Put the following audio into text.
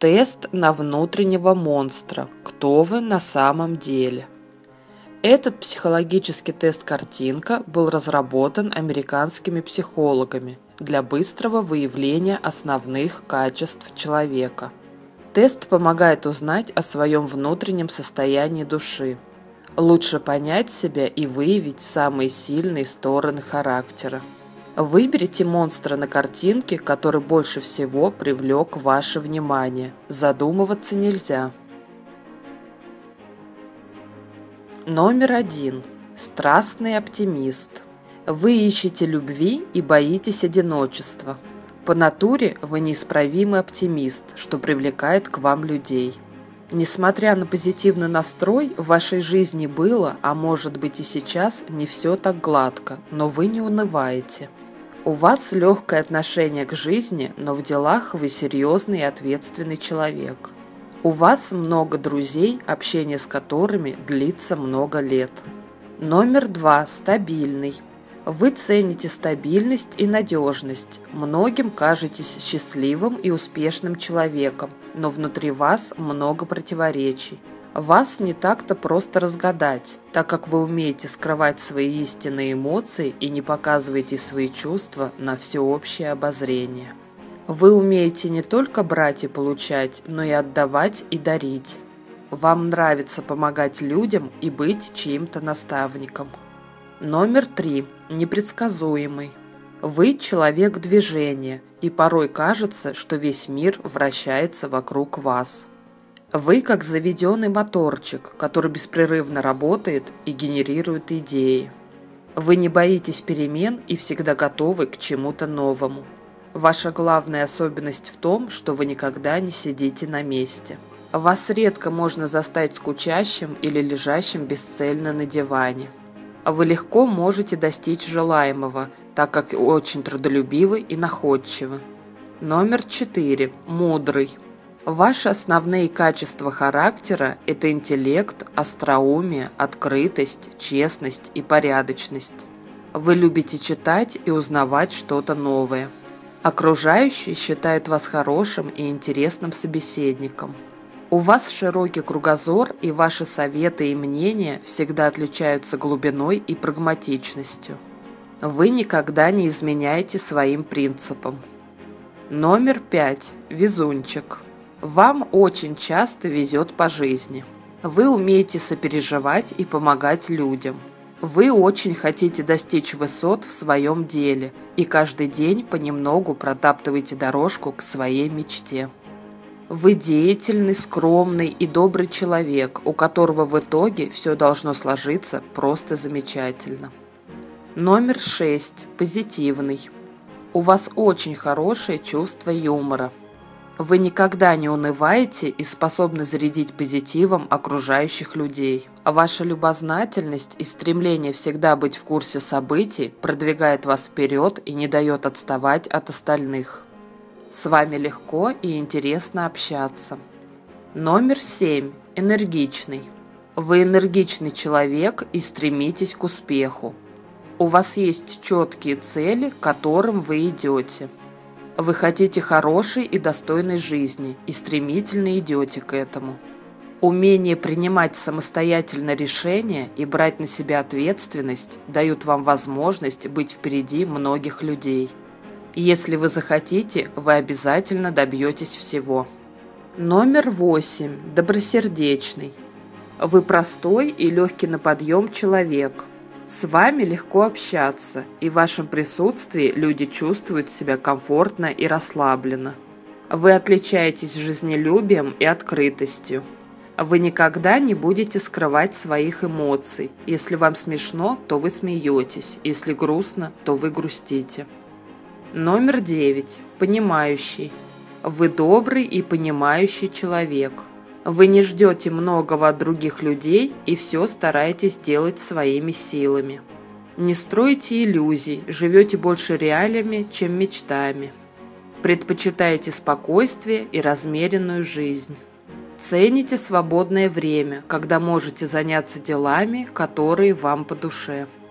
Тест на внутреннего монстра. Кто вы на самом деле? Этот психологический тест-картинка был разработан американскими психологами для быстрого выявления основных качеств человека. Тест помогает узнать о своем внутреннем состоянии души, лучше понять себя и выявить самые сильные стороны характера. Выберите монстра на картинке, который больше всего привлек ваше внимание. Задумываться нельзя. Номер 1. Страстный оптимист. Вы ищете любви и боитесь одиночества. По натуре вы неисправимый оптимист, что привлекает к вам людей. Несмотря на позитивный настрой, в вашей жизни было, а может быть и сейчас, не все так гладко, но вы не унываете. У вас легкое отношение к жизни, но в делах вы серьезный и ответственный человек. У вас много друзей, общение с которыми длится много лет. Номер 2. Стабильный. Вы цените стабильность и надежность. Многим кажетесь счастливым и успешным человеком, но внутри вас много противоречий. Вас не так-то просто разгадать, так как вы умеете скрывать свои истинные эмоции и не показываете свои чувства на всеобщее обозрение. Вы умеете не только брать и получать, но и отдавать и дарить. Вам нравится помогать людям и быть чьим-то наставником. Номер 3. Непредсказуемый. Вы человек движения, и порой кажется, что весь мир вращается вокруг вас. Вы как заведенный моторчик, который беспрерывно работает и генерирует идеи. Вы не боитесь перемен и всегда готовы к чему-то новому. Ваша главная особенность в том, что вы никогда не сидите на месте. Вас редко можно застать скучащим или лежащим бесцельно на диване. Вы легко можете достичь желаемого, так как очень трудолюбивы и находчивы. Номер 4. Мудрый. Ваши основные качества характера – это интеллект, остроумие, открытость, честность и порядочность. Вы любите читать и узнавать что-то новое. Окружающие считают вас хорошим и интересным собеседником. У вас широкий кругозор, и ваши советы и мнения всегда отличаются глубиной и прагматичностью. Вы никогда не изменяете своим принципам. Номер 5. Везунчик. Вам очень часто везет по жизни. Вы умеете сопереживать и помогать людям. Вы очень хотите достичь высот в своем деле и каждый день понемногу протаптываете дорожку к своей мечте. Вы деятельный, скромный и добрый человек, у которого в итоге все должно сложиться просто замечательно. Номер 6. Позитивный. У вас очень хорошее чувство юмора. Вы никогда не унываете и способны зарядить позитивом окружающих людей. А ваша любознательность и стремление всегда быть в курсе событий продвигает вас вперед и не дает отставать от остальных. С вами легко и интересно общаться. Номер 7. Энергичный. Вы энергичный человек и стремитесь к успеху. У вас есть четкие цели, к которым вы идете. Вы хотите хорошей и достойной жизни и стремительно идете к этому. Умение принимать самостоятельно решения и брать на себя ответственность дают вам возможность быть впереди многих людей. Если вы захотите, вы обязательно добьетесь всего. Номер 8. Добросердечный. Вы простой и легкий на подъем человек. С вами легко общаться, и в вашем присутствии люди чувствуют себя комфортно и расслабленно. Вы отличаетесь жизнелюбием и открытостью. Вы никогда не будете скрывать своих эмоций. Если вам смешно, то вы смеетесь, если грустно, то вы грустите. Номер 9. Понимающий. Вы добрый и понимающий человек. Вы не ждете многого от других людей и все стараетесь делать своими силами. Не стройте иллюзий, живете больше реалиями, чем мечтами. Предпочитаете спокойствие и размеренную жизнь. Цените свободное время, когда можете заняться делами, которые вам по душе.